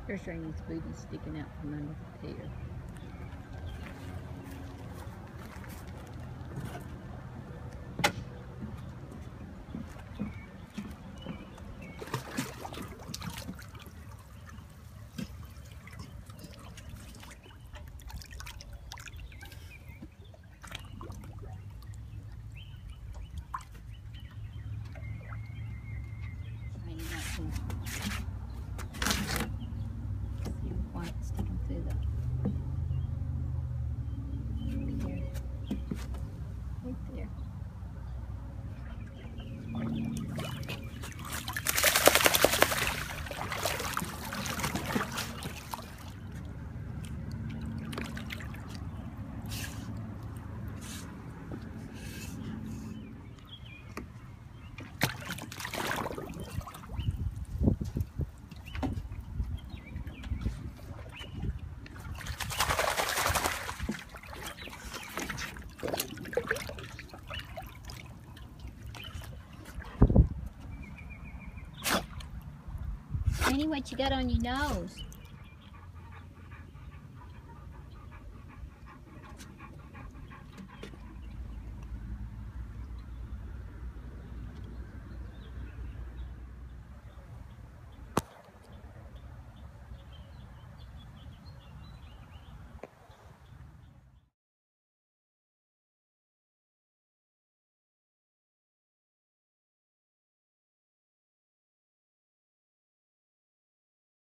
There's Rani's booty sticking out from under the pier. Rani got some. See the white sticking through the pier. Right there. Rani, what you got on your nose?